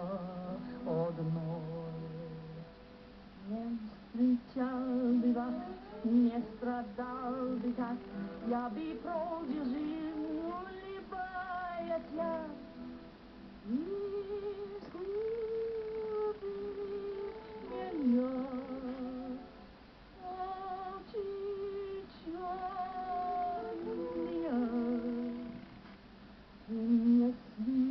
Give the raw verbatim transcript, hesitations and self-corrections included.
одной. Не встречал бы вас, не страдал бы так, я бы прожил жизнь, улыбаясь я. Если бы меня очи черные, если